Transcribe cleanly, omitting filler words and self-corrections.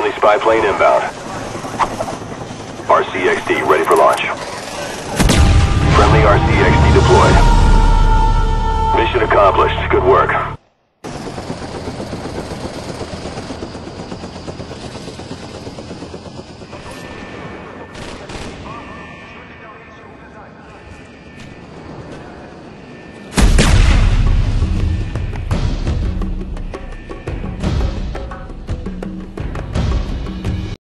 Friendly spy plane inbound. RCXD ready for launch. Friendly RCXD deployed. Mission accomplished. Good work.